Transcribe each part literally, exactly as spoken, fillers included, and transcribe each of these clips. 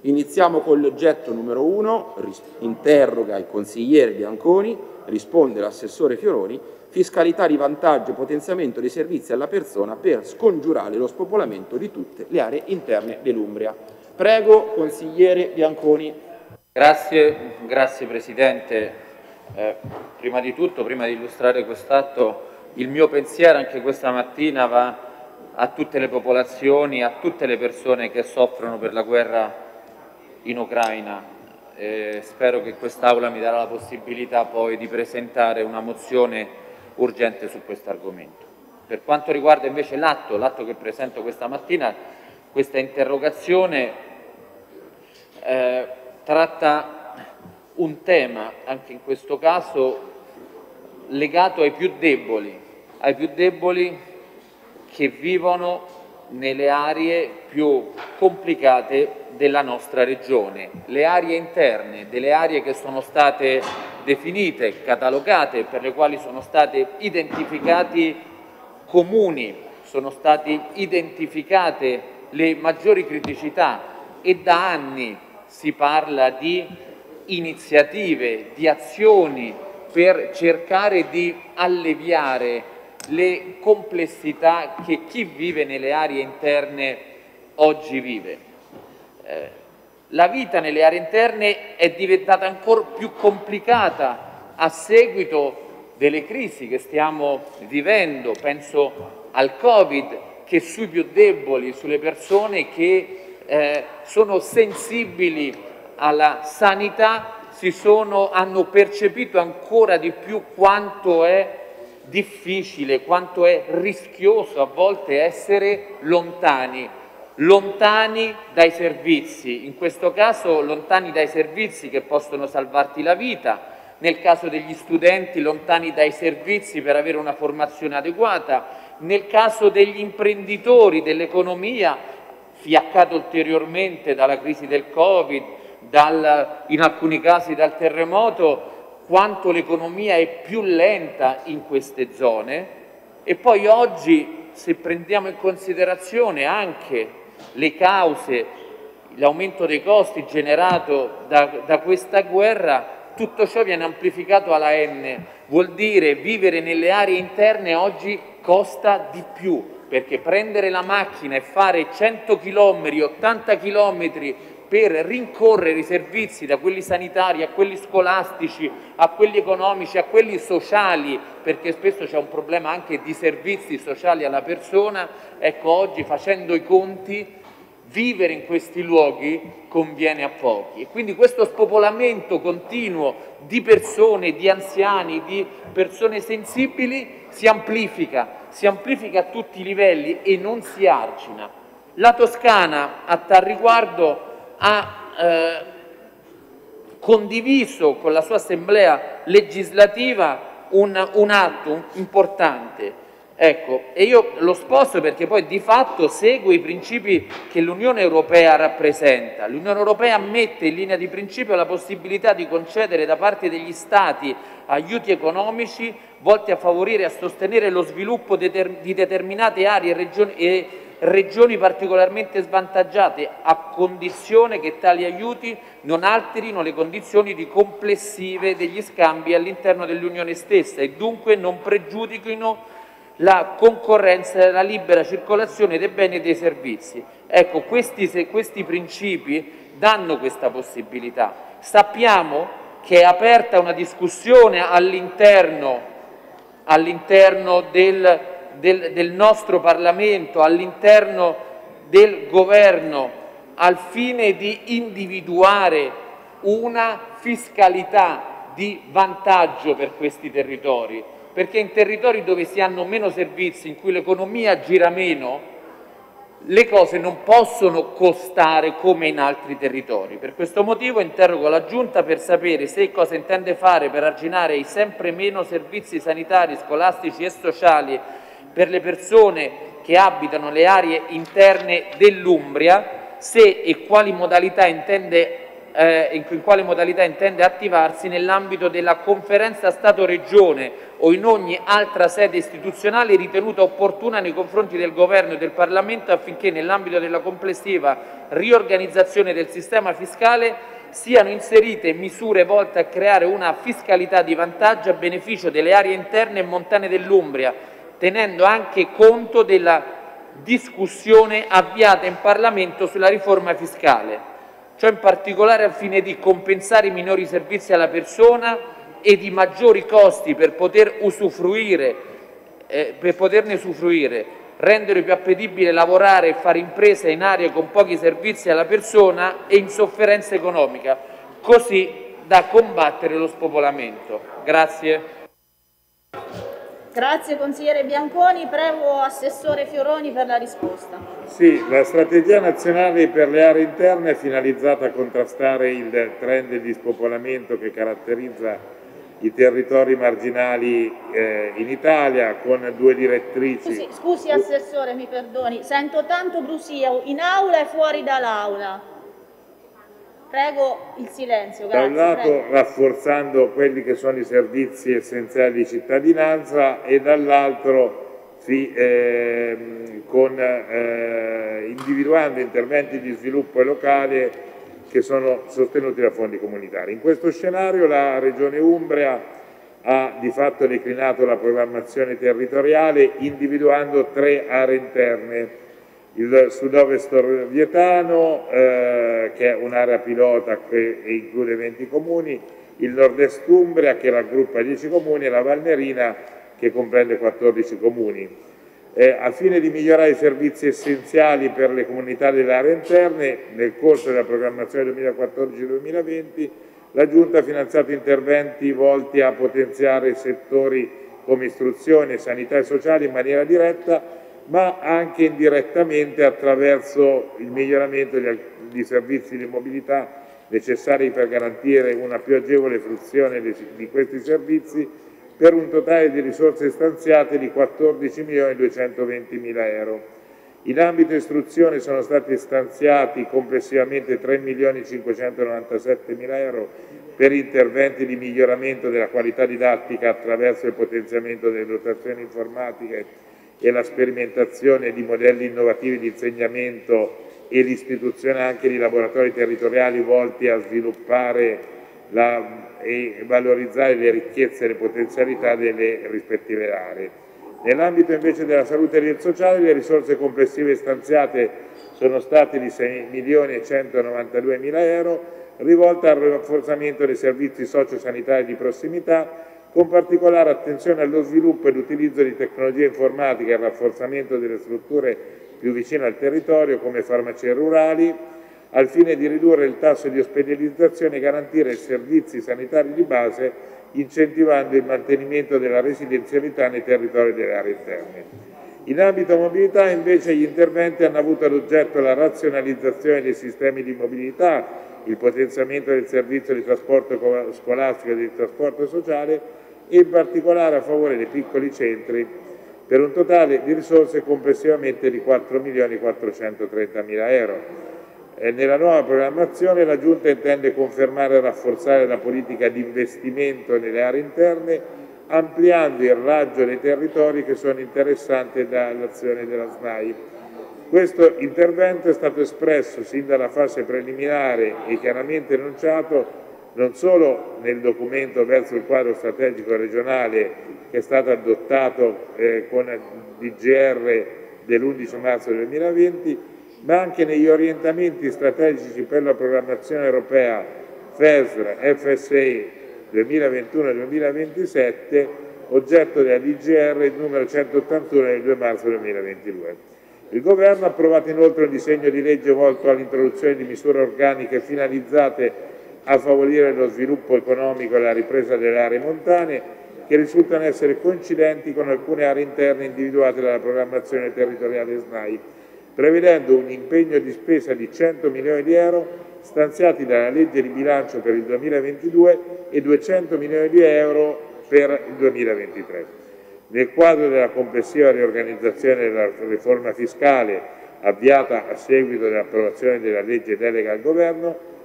Iniziamo con l'oggetto numero uno, interroga il consigliere Bianconi, risponde l'assessore Fioroni, fiscalità di vantaggio e potenziamento dei servizi alla persona per scongiurare lo spopolamento di tutte le aree interne dell'Umbria. Prego, consigliere Bianconi. Grazie, grazie Presidente. Eh, prima di tutto, prima di illustrare quest'atto, il mio pensiero anche questa mattina va a tutte le popolazioni, a tutte le persone che soffrono per la guerra in Ucraina. Eh, spero che quest'Aula mi darà la possibilità poi di presentare una mozione urgente su questo argomento. Per quanto riguarda invece l'atto, l'atto che presento questa mattina, questa interrogazione eh, tratta un tema, anche in questo caso, legato ai più deboli, ai più deboli che vivono nelle aree più complicate della nostra regione, le aree interne, delle aree che sono state definite, catalogate, per le quali sono state identificati comuni, sono state identificate le maggiori criticità e da anni si parla di iniziative, di azioni per cercare di alleviare le complessità che chi vive nelle aree interne oggi vive. Eh, la vita nelle aree interne è diventata ancora più complicata a seguito delle crisi che stiamo vivendo, penso al Covid, che sui più deboli, sulle persone che eh, sono sensibili alla sanità, si sono, hanno percepito ancora di più quanto è difficile, quanto è rischioso a volte essere lontani, lontani dai servizi, in questo caso lontani dai servizi che possono salvarti la vita, nel caso degli studenti lontani dai servizi per avere una formazione adeguata, nel caso degli imprenditori, dell'economia, fiaccato ulteriormente dalla crisi del Covid, dal, in alcuni casi dal terremoto, quanto l'economia è più lenta in queste zone. E poi oggi, se prendiamo in considerazione anche le cause, l'aumento dei costi generato da, da questa guerra, tutto ciò viene amplificato alla N. Vuol dire vivere nelle aree interne oggi costa di più, perché prendere la macchina e fare cento chilometri, ottanta chilometri per rincorrere i servizi, da quelli sanitari a quelli scolastici, a quelli economici, a quelli sociali, perché spesso c'è un problema anche di servizi sociali alla persona, ecco, oggi facendo i conti, vivere in questi luoghi conviene a pochi. E quindi questo spopolamento continuo di persone, di anziani, di persone sensibili si amplifica, si amplifica a tutti i livelli e non si argina. La Toscana, a tal riguardo, ha eh, condiviso con la sua assemblea legislativa un, un atto importante. Ecco, e io lo sposto perché poi di fatto segue i principi che l'Unione Europea rappresenta. L'Unione Europea mette in linea di principio la possibilità di concedere da parte degli Stati aiuti economici volti a favorire e a sostenere lo sviluppo di determinate aree e regioni, e regioni particolarmente svantaggiate, a condizione che tali aiuti non alterino le condizioni di complessive degli scambi all'interno dell'Unione stessa e dunque non pregiudichino la concorrenza e la libera circolazione dei beni e dei servizi. Ecco, questi, se, questi principi danno questa possibilità. Sappiamo che è aperta una discussione all'interno all'interno del, del, del nostro Parlamento, all'interno del Governo, al fine di individuare una fiscalità di vantaggio per questi territori, perché in territori dove si hanno meno servizi, in cui l'economia gira meno, le cose non possono costare come in altri territori. Per questo motivo interrogo la Giunta per sapere se e cosa intende fare per arginare i sempre meno servizi sanitari, scolastici e sociali per le persone che abitano le aree interne dell'Umbria, se e quali modalità intende eh, in, in quale modalità intende attivarsi nell'ambito della conferenza Stato-Regione o in ogni altra sede istituzionale ritenuta opportuna nei confronti del Governo e del Parlamento affinché nell'ambito della complessiva riorganizzazione del sistema fiscale siano inserite misure volte a creare una fiscalità di vantaggio a beneficio delle aree interne e montane dell'Umbria, tenendo anche conto della discussione avviata in Parlamento sulla riforma fiscale. Ciò in particolare al fine di compensare i minori servizi alla persona ed i maggiori costi per poter usufruire, eh, per poterne usufruire, rendere più appetibile lavorare e fare impresa in aree con pochi servizi alla persona e in sofferenza economica, così da combattere lo spopolamento. Grazie. Grazie consigliere Bianconi, prego Assessore Fioroni per la risposta. Sì, la strategia nazionale per le aree interne è finalizzata a contrastare il trend di spopolamento che caratterizza i territori marginali eh, in Italia, con due direttrici. Scusi, scusi Assessore, mi perdoni, sento tanto brusio in aula e fuori dall'aula. Prego il silenzio, grazie. Da un lato prego. rafforzando quelli che sono i servizi essenziali di cittadinanza e dall'altro sì, eh, con, eh, individuando interventi di sviluppo locale che sono sostenuti da fondi comunitari. In questo scenario la Regione Umbria ha di fatto declinato la programmazione territoriale individuando tre aree interne: il sud-ovest orvietano, eh, che è un'area pilota che include venti comuni, il nord-est Umbria, che raggruppa dieci comuni, e la Valnerina, che comprende quattordici comuni. Eh, al fine di migliorare i servizi essenziali per le comunità delle aree interne, nel corso della programmazione duemilaquattordici duemilaventi, la Giunta ha finanziato interventi volti a potenziare settori come istruzione, sanità e sociale in maniera diretta, ma anche indirettamente attraverso il miglioramento di servizi di mobilità necessari per garantire una più agevole fruizione di questi servizi, per un totale di risorse stanziate di quattordici milioni duecentoventimila euro. In ambito istruzione sono stati stanziati complessivamente tre milioni cinquecentonovantasettemila euro per interventi di miglioramento della qualità didattica attraverso il potenziamento delle dotazioni informatiche e la sperimentazione di modelli innovativi di insegnamento e l'istituzione anche di laboratori territoriali volti a sviluppare la, e valorizzare le ricchezze e le potenzialità delle rispettive aree. Nell'ambito invece della salute e del sociale, le risorse complessive stanziate sono state di sei milioni centonovantaduemila euro, rivolte al rafforzamento dei servizi sociosanitari di prossimità, con particolare attenzione allo sviluppo e l'utilizzo di tecnologie informatiche e al rafforzamento delle strutture più vicine al territorio, come farmacie rurali, al fine di ridurre il tasso di ospedalizzazione e garantire servizi sanitari di base, incentivando il mantenimento della residenzialità nei territori delle aree interne. In ambito mobilità, invece, gli interventi hanno avuto ad oggetto la razionalizzazione dei sistemi di mobilità, il potenziamento del servizio di trasporto scolastico e di trasporto sociale e in particolare a favore dei piccoli centri, per un totale di risorse complessivamente di quattro milioni quattrocentotrentamila euro. E nella nuova programmazione la Giunta intende confermare e rafforzare la politica di investimento nelle aree interne, ampliando il raggio dei territori che sono interessati dall'azione della S N A I. Questo intervento è stato espresso sin dalla fase preliminare e chiaramente enunciato non solo nel documento verso il quadro strategico regionale che è stato adottato eh, con D G R dell'undici marzo duemilaventi, ma anche negli orientamenti strategici per la programmazione europea F E S R F S E duemilaventuno duemilaventisette, oggetto della D G R numero centottantuno del due marzo duemilaventidue. Il Governo ha approvato inoltre un disegno di legge volto all'introduzione di misure organiche finalizzate a favorire lo sviluppo economico e la ripresa delle aree montane, che risultano essere coincidenti con alcune aree interne individuate dalla programmazione territoriale S N A I, prevedendo un impegno di spesa di cento milioni di euro stanziati dalla legge di bilancio per il duemilaventidue e duecento milioni di euro per il duemilaventitré. Nel quadro della complessiva riorganizzazione della riforma fiscale avviata a seguito dell'approvazione della legge delega al Governo,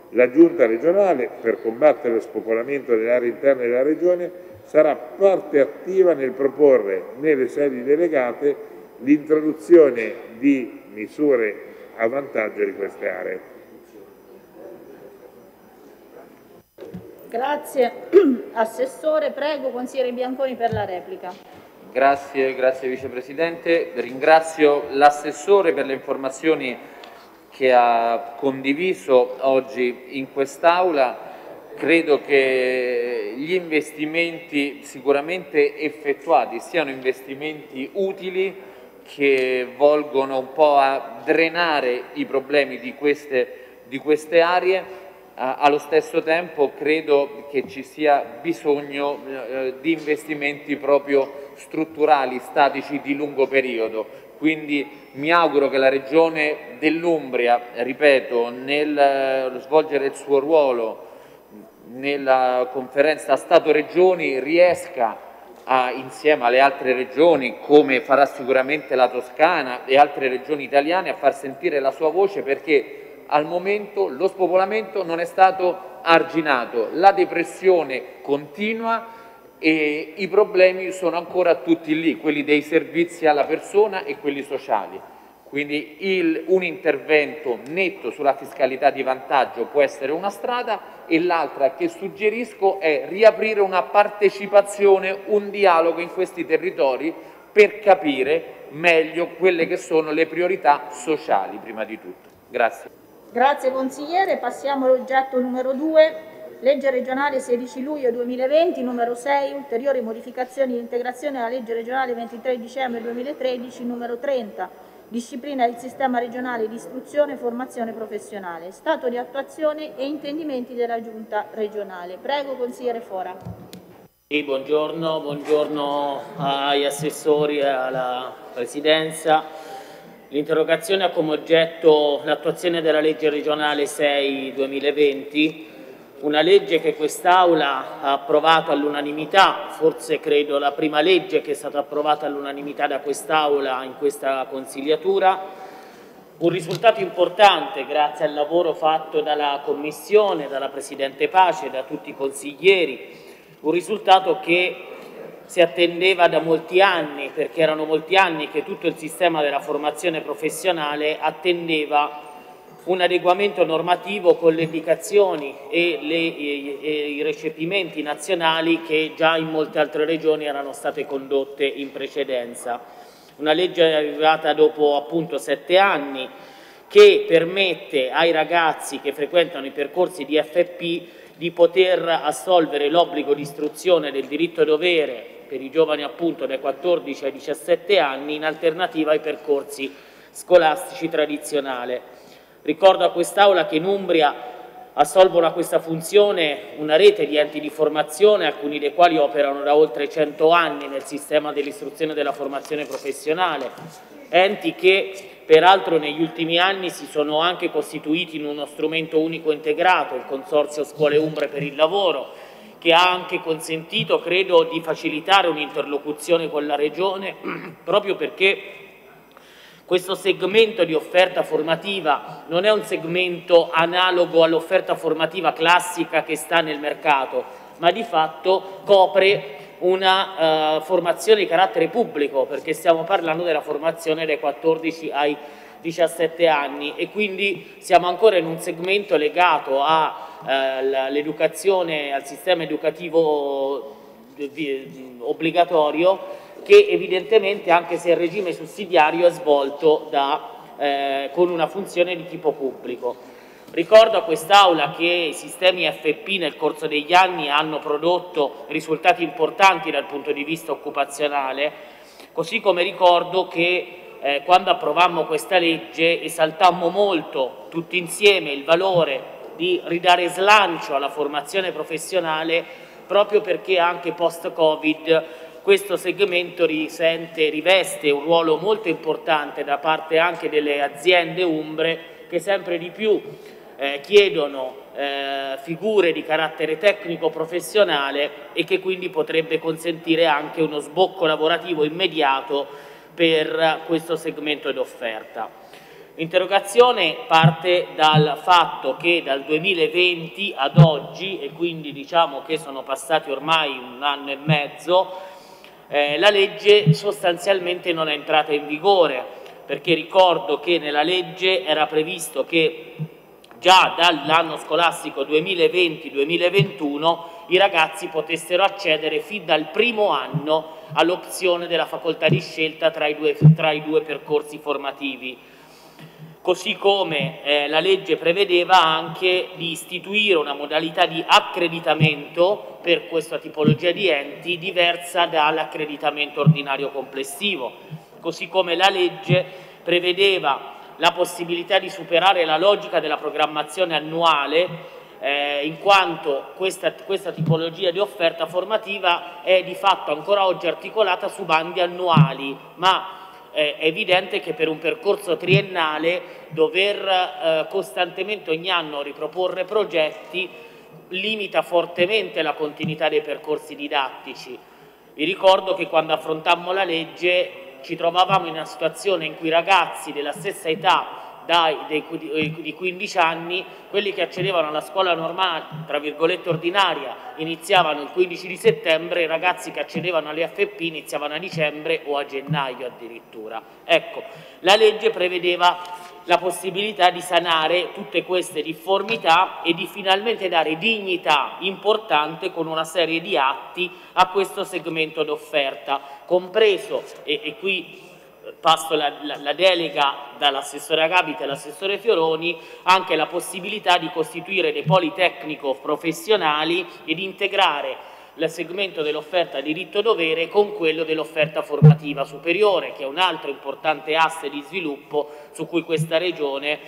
La Giunta regionale, per combattere lo spopolamento delle aree interne della Regione, sarà parte attiva nel proporre nelle sedi delegate l'introduzione di misure a vantaggio di queste aree. Grazie Assessore. Prego Consigliere Bianconi per la replica. Grazie, grazie Vicepresidente. Ringrazio l'Assessore per le informazioni che ha condiviso oggi in quest'Aula. Credo che gli investimenti sicuramente effettuati siano investimenti utili che volgono un po' a drenare i problemi di queste, di queste aree. Allo stesso tempo credo che ci sia bisogno eh, di investimenti proprio strutturali, statici di lungo periodo. Quindi mi auguro che la Regione dell'Umbria, ripeto, nel svolgere il suo ruolo nella conferenza Stato-Regioni riesca a, insieme alle altre regioni, come farà sicuramente la Toscana e altre regioni italiane, a far sentire la sua voce, perché al momento lo spopolamento non è stato arginato, la depressione continua e i problemi sono ancora tutti lì, quelli dei servizi alla persona e quelli sociali. Quindi il, un intervento netto sulla fiscalità di vantaggio può essere una strada, e l'altra che suggerisco è riaprire una partecipazione, un dialogo in questi territori per capire meglio quelle che sono le priorità sociali prima di tutto. Grazie. Grazie Consigliere. Passiamo all'oggetto numero due. Legge regionale sedici luglio duemilaventi, numero sei, ulteriori modificazioni e integrazioni alla legge regionale ventitré dicembre duemilatredici, numero trenta, disciplina il sistema regionale di istruzione e formazione professionale, stato di attuazione e intendimenti della Giunta regionale. Prego Consigliere Fora. Sì, buongiorno, buongiorno agli assessori e alla Presidenza. L'interrogazione ha come oggetto l'attuazione della legge regionale sei duemilaventi, una legge che quest'Aula ha approvato all'unanimità, forse credo la prima legge che è stata approvata all'unanimità da quest'Aula in questa consigliatura. Un risultato importante grazie al lavoro fatto dalla Commissione, dalla Presidente Pace, da tutti i consiglieri, un risultato che si attendeva da molti anni, perché erano molti anni che tutto il sistema della formazione professionale attendeva un adeguamento normativo con le indicazioni e, le, e, e i recepimenti nazionali che già in molte altre regioni erano state condotte in precedenza. Una legge arrivata dopo appunto sette anni che permette ai ragazzi che frequentano i percorsi di F P di poter assolvere l'obbligo di istruzione del diritto e dovere per i giovani appunto dai quattordici ai diciassette anni in alternativa ai percorsi scolastici tradizionali. Ricordo a quest'Aula che in Umbria assolvono a questa funzione una rete di enti di formazione, alcuni dei quali operano da oltre cento anni nel sistema dell'istruzione e della formazione professionale, enti che peraltro negli ultimi anni si sono anche costituiti in uno strumento unico integrato, il Consorzio Scuole Umbre per il Lavoro, che ha anche consentito, credo, di facilitare un'interlocuzione con la Regione, proprio perché questo segmento di offerta formativa non è un segmento analogo all'offerta formativa classica che sta nel mercato, ma di fatto copre una uh, formazione di carattere pubblico, perché stiamo parlando della formazione dai quattordici ai diciassette anni e quindi siamo ancora in un segmento legato all'educazione, uh, al sistema educativo obbligatorio, che evidentemente, anche se il regime sussidiario, è svolto da, eh, con una funzione di tipo pubblico. Ricordo a quest'Aula che i sistemi F P nel corso degli anni hanno prodotto risultati importanti dal punto di vista occupazionale, così come ricordo che eh, quando approvammo questa legge esaltammo molto tutti insieme il valore di ridare slancio alla formazione professionale, proprio perché anche post-Covid questo segmento risente, riveste un ruolo molto importante da parte anche delle aziende umbre, che sempre di più eh, chiedono eh, figure di carattere tecnico-professionale e che quindi potrebbe consentire anche uno sbocco lavorativo immediato per questo segmento d'offerta. L'interrogazione parte dal fatto che dal duemilaventi ad oggi, e quindi diciamo che sono passati ormai un anno e mezzo, eh, la legge sostanzialmente non è entrata in vigore, perché ricordo che nella legge era previsto che già dall'anno scolastico duemilaventi duemilaventuno i ragazzi potessero accedere fin dal primo anno all'opzione della facoltà di scelta tra i due, tra i due percorsi formativi. Così come eh, la legge prevedeva anche di istituire una modalità di accreditamento per questa tipologia di enti diversa dall'accreditamento ordinario complessivo, così come la legge prevedeva la possibilità di superare la logica della programmazione annuale, eh, in quanto questa, questa tipologia di offerta formativa è di fatto ancora oggi articolata su bandi annuali, ma è evidente che per un percorso triennale dover eh, costantemente ogni anno riproporre progetti limita fortemente la continuità dei percorsi didattici. Vi ricordo che quando affrontammo la legge ci trovavamo in una situazione in cui i ragazzi della stessa età dai, dei, di quindici anni, quelli che accedevano alla scuola normale, tra virgolette ordinaria, iniziavano il quindici di settembre, i ragazzi che accedevano alle F P iniziavano a dicembre o a gennaio addirittura. Ecco, la legge prevedeva la possibilità di sanare tutte queste difformità e di finalmente dare dignità importante con una serie di atti a questo segmento d'offerta, compreso, e, e qui passo la, la, la delega dall'assessore Agapiti all'assessore Fioroni, anche la possibilità di costituire dei poli tecnico-professionali e di integrare il segmento dell'offerta diritto-dovere con quello dell'offerta formativa superiore, che è un altro importante asse di sviluppo su cui questa Regione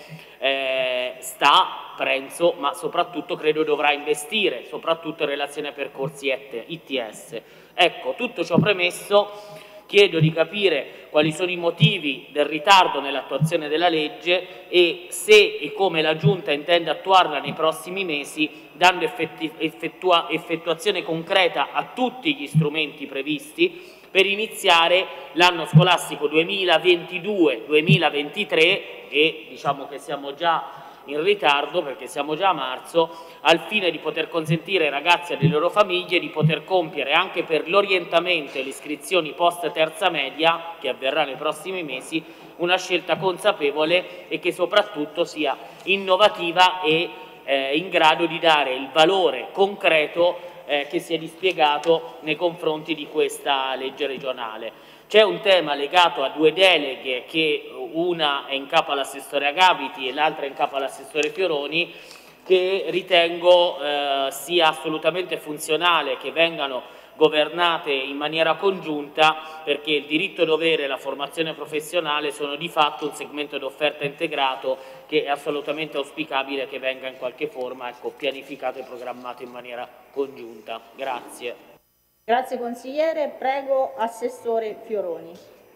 eh, sta, penso, ma soprattutto credo dovrà investire, soprattutto in relazione ai percorsi I T S. Ecco, tutto ciò premesso, chiedo di capire quali sono i motivi del ritardo nell'attuazione della legge e se e come la Giunta intende attuarla nei prossimi mesi, dando effettua, effettuazione concreta a tutti gli strumenti previsti per iniziare l'anno scolastico duemilaventidue duemilaventitré, e diciamo che siamo già in ritardo perché siamo già a marzo, al fine di poter consentire ai ragazzi e alle loro famiglie di poter compiere anche per l'orientamento e le iscrizioni post terza media, che avverrà nei prossimi mesi, una scelta consapevole e che soprattutto sia innovativa e eh, in grado di dare il valore concreto eh, che si è dispiegato nei confronti di questa legge regionale. C'è un tema legato a due deleghe, che una è in capo all'assessore Agapiti e l'altra è in capo all'assessore Fioroni, che ritengo eh, sia assolutamente funzionale che vengano governate in maniera congiunta, perché il diritto-dovere e la formazione professionale sono di fatto un segmento d'offerta integrato che è assolutamente auspicabile che venga in qualche forma, ecco, pianificato e programmato in maniera congiunta. Grazie. Grazie consigliere, prego assessore Fioroni.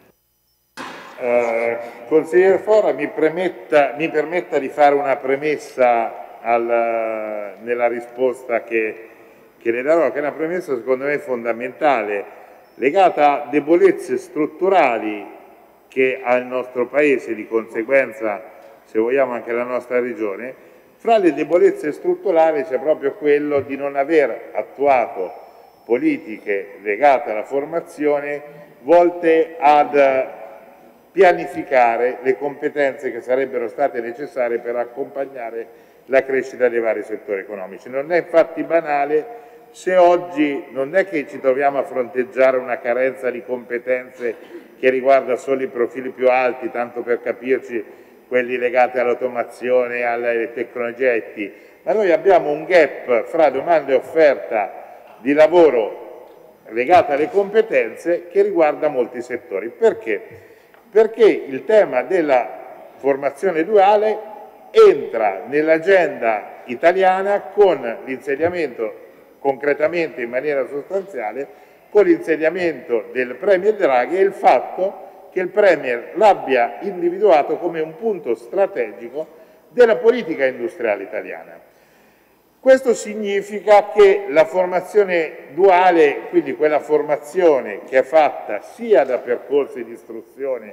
Eh, consigliere Fora, mi, premetta, mi permetta di fare una premessa al, nella risposta che, che le darò, che è una premessa secondo me fondamentale, legata a debolezze strutturali che ha il nostro Paese, di conseguenza, se vogliamo, anche la nostra Regione. Fra le debolezze strutturali c'è proprio quello di non aver attuato politiche legate alla formazione volte ad pianificare le competenze che sarebbero state necessarie per accompagnare la crescita dei vari settori economici. Non è infatti banale se oggi non è che ci troviamo a fronteggiare una carenza di competenze che riguarda solo i profili più alti, tanto per capirci quelli legati all'automazione, alle tecnologie I T, ma noi abbiamo un gap fra domanda e offerta di lavoro legata alle competenze che riguarda molti settori. Perché? Perché il tema della formazione duale entra nell'agenda italiana con l'insediamento, concretamente in maniera sostanziale, con l'insediamento del Premier Draghi e il fatto che il Premier l'abbia individuato come un punto strategico della politica industriale italiana. Questo significa che la formazione duale, quindi quella formazione che è fatta sia da percorsi di istruzione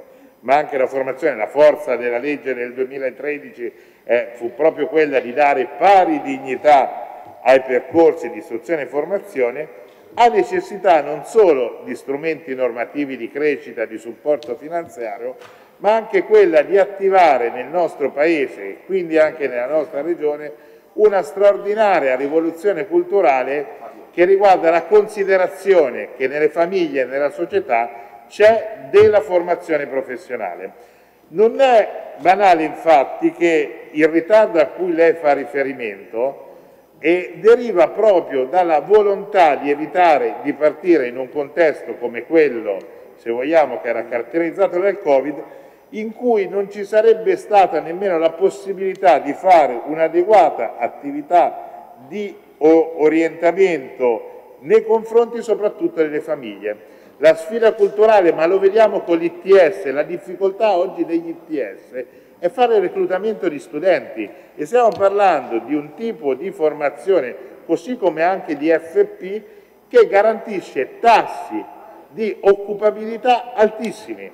ma anche la formazione, la forza della legge del duemilatredici eh, fu proprio quella di dare pari dignità ai percorsi di istruzione e formazione, ha necessità non solo di strumenti normativi di crescita, di supporto finanziario, ma anche quella di attivare nel nostro Paese e quindi anche nella nostra Regione una straordinaria rivoluzione culturale che riguarda la considerazione che nelle famiglie e nella società c'è della formazione professionale. Non è banale infatti che il ritardo a cui lei fa riferimento e deriva proprio dalla volontà di evitare di partire in un contesto come quello, se vogliamo, che era caratterizzato dal Covid, in cui non ci sarebbe stata nemmeno la possibilità di fare un'adeguata attività di orientamento nei confronti soprattutto delle famiglie. La sfida culturale, ma lo vediamo con l'I T S, la difficoltà oggi degli I T S è fare il reclutamento di studenti e stiamo parlando di un tipo di formazione, così come anche di F P, che garantisce tassi di occupabilità altissimi.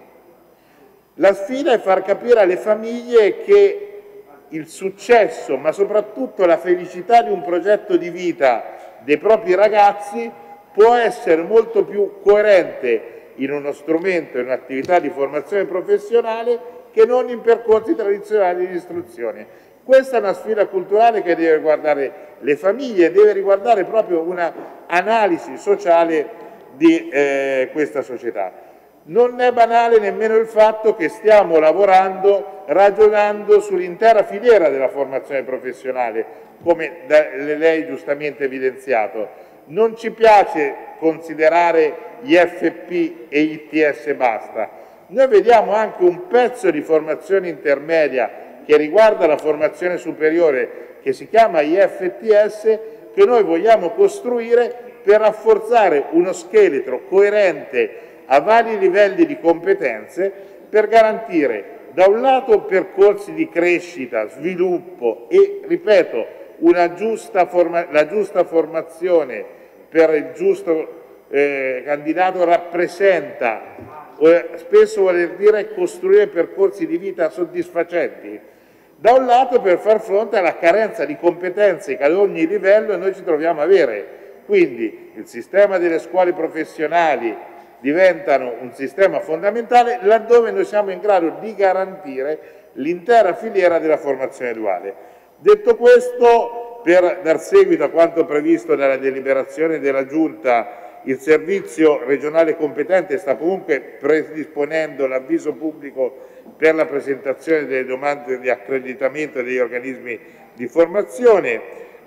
La sfida è far capire alle famiglie che il successo, ma soprattutto la felicità di un progetto di vita dei propri ragazzi può essere molto più coerente in uno strumento, in un'attività di formazione professionale che non in percorsi tradizionali di istruzione. Questa è una sfida culturale che deve riguardare le famiglie, deve riguardare proprio una analisi sociale di eh, questa società. Non è banale nemmeno il fatto che stiamo lavorando, ragionando sull'intera filiera della formazione professionale, come da lei giustamente evidenziato. Non ci piace considerare gli F P e gli I T S basta. Noi vediamo anche un pezzo di formazione intermedia che riguarda la formazione superiore, che si chiama I F T S, che noi vogliamo costruire per rafforzare uno scheletro coerente a vari livelli di competenze per garantire da un lato percorsi di crescita, sviluppo e, ripeto, una giusta forma, la giusta formazione per il giusto eh, candidato rappresenta, eh, spesso vuol dire costruire percorsi di vita soddisfacenti, da un lato per far fronte alla carenza di competenze che ad ogni livello noi ci troviamo a avere. Quindi il sistema delle scuole professionali diventano un sistema fondamentale laddove noi siamo in grado di garantire l'intera filiera della formazione duale. Detto questo, per dar seguito a quanto previsto dalla deliberazione della Giunta, il servizio regionale competente sta comunque predisponendo l'avviso pubblico per la presentazione delle domande di accreditamento degli organismi di formazione,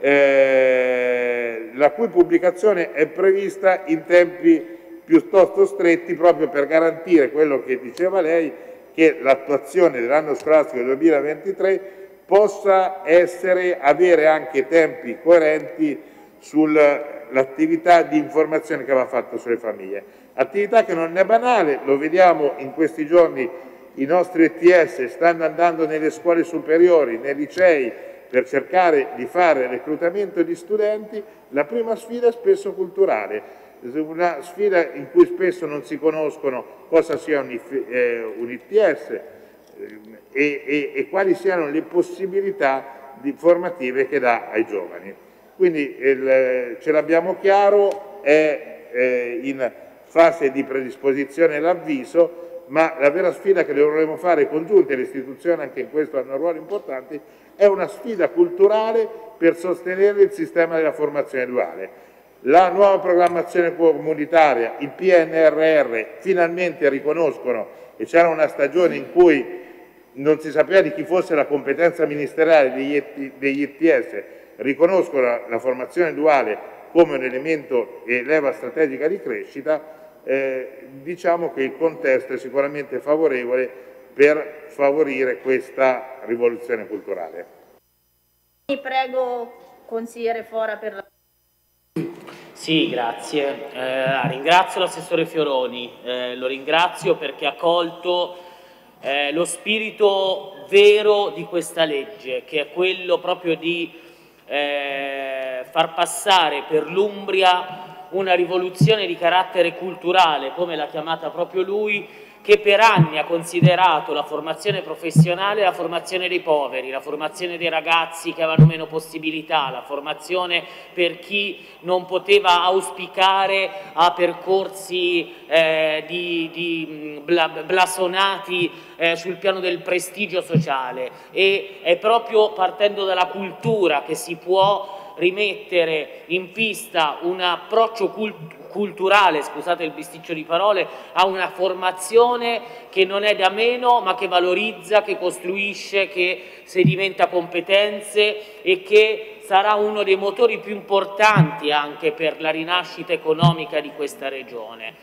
eh, la cui pubblicazione è prevista in tempi piuttosto stretti proprio per garantire quello che diceva lei, che l'attuazione dell'anno scolastico duemilaventitré possa essere, avere anche tempi coerenti sull'attività di informazione che va fatta sulle famiglie. Attività che non è banale, lo vediamo in questi giorni, i nostri E T S stanno andando nelle scuole superiori, nei licei, per cercare di fare reclutamento di studenti. La prima sfida è spesso culturale, una sfida in cui spesso non si conoscono cosa sia un, eh, un I T S eh, e, e quali siano le possibilità di formative che dà ai giovani. Quindi il, ce l'abbiamo chiaro, è eh, in fase di predisposizione l'avviso, ma la vera sfida che dovremo fare congiunte, le istituzioni anche in questo hanno ruoli importanti, è una sfida culturale per sostenere il sistema della formazione duale. La nuova programmazione comunitaria, il P N R R, finalmente riconoscono, e c'era una stagione in cui non si sapeva di chi fosse la competenza ministeriale degli I T S, riconoscono la formazione duale come un elemento e leva strategica di crescita. Eh, diciamo che il contesto è sicuramente favorevole per favorire questa rivoluzione culturale. Prego, consigliere Fora, per la... Sì, grazie. Eh, ringrazio l'assessore Fioroni, eh, lo ringrazio perché ha colto eh, lo spirito vero di questa legge, che è quello proprio di eh, far passare per l'Umbria una rivoluzione di carattere culturale, come l'ha chiamata proprio lui, che per anni ha considerato la formazione professionale la formazione dei poveri, la formazione dei ragazzi che avevano meno possibilità, la formazione per chi non poteva auspicare a percorsi eh, di, di bla, blasonati eh, sul piano del prestigio sociale, e è proprio partendo dalla cultura che si può rimettere in pista un approccio culturale culturale, scusate il bisticcio di parole, a una formazione che non è da meno, ma che valorizza, che costruisce, che sedimenta competenze e che sarà uno dei motori più importanti anche per la rinascita economica di questa regione.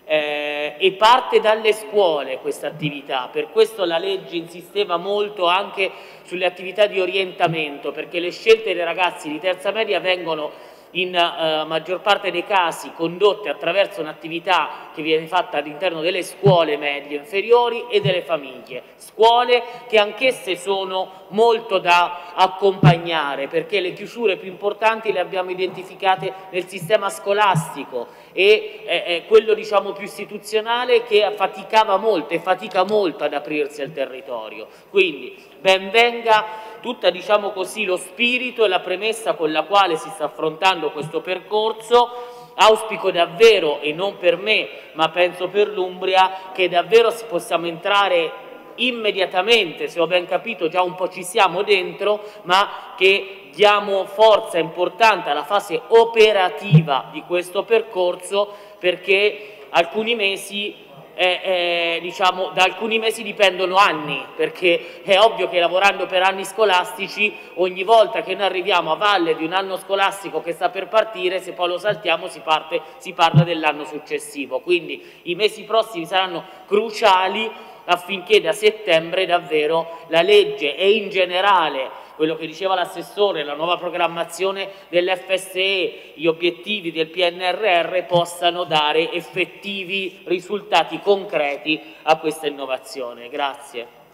Eh, e parte dalle scuole questa attività, per questo la legge insisteva molto anche sulle attività di orientamento, perché le scelte dei ragazzi di terza media vengono in eh, maggior parte dei casi condotte attraverso un'attività che viene fatta all'interno delle scuole medie inferiori e delle famiglie, scuole che anch'esse sono molto da accompagnare, perché le chiusure più importanti le abbiamo identificate nel sistema scolastico e eh, eh, quello diciamo più istituzionale che faticava molto e fatica molto ad aprirsi al territorio. Quindi ben venga tutta diciamo così lo spirito e la premessa con la quale si sta affrontando questo percorso. Auspico davvero, e non per me ma penso per l'Umbria, che davvero possiamo entrare immediatamente, se ho ben capito già un po' ci siamo dentro, ma che diamo forza importante alla fase operativa di questo percorso, perché alcuni mesi Eh, eh, diciamo, da alcuni mesi dipendono anni, perché è ovvio che lavorando per anni scolastici ogni volta che noi arriviamo a valle di un anno scolastico che sta per partire, se poi lo saltiamo si, parte, si parla dell'anno successivo, quindi i mesi prossimi saranno cruciali affinché da settembre davvero la legge e in generale quello che diceva l'assessore, la nuova programmazione dell'F S E, gli obiettivi del P N R R possano dare effettivi risultati concreti a questa innovazione. Grazie.